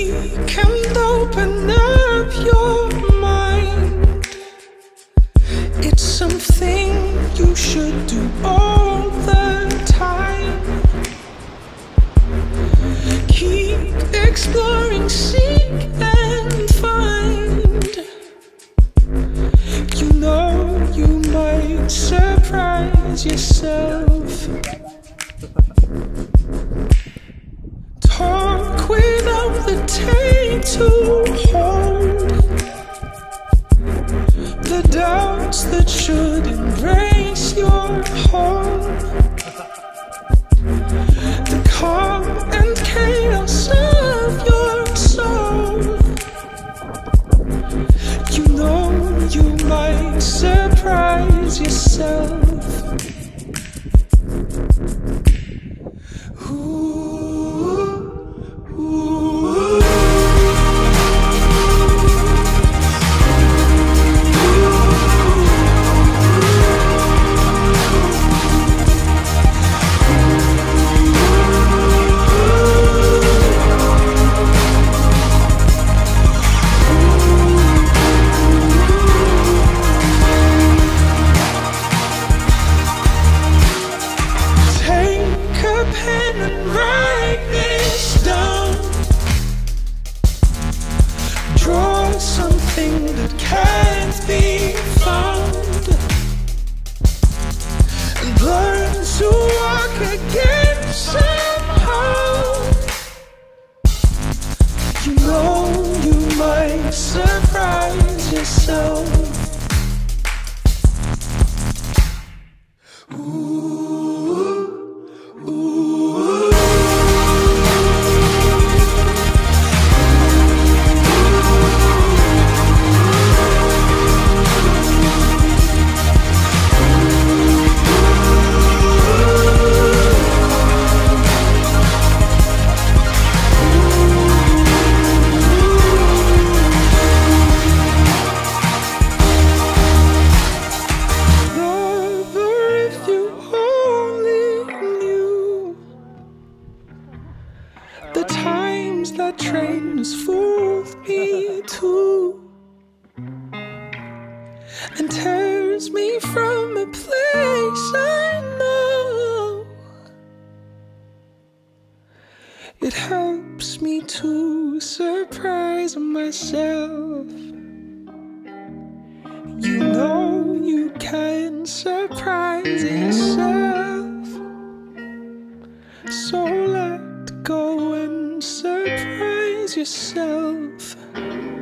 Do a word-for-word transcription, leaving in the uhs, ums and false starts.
Speak and open up your mind. It's something you should do all the time. Keep exploring, seek and find. You know you might surprise yourself. Talk without the tape to hold. The doubts that should embrace your home. The calm and chaos of your soul. You know you might surprise yourself. Something that can't be found, and learn to walk again somehow. You know you might surprise yourself. Ooh, ooh. The times that train has fooled me too, and tears me from a place I know. It helps me to surprise myself. You know you can surprise yourself. So let go and surprise yourself.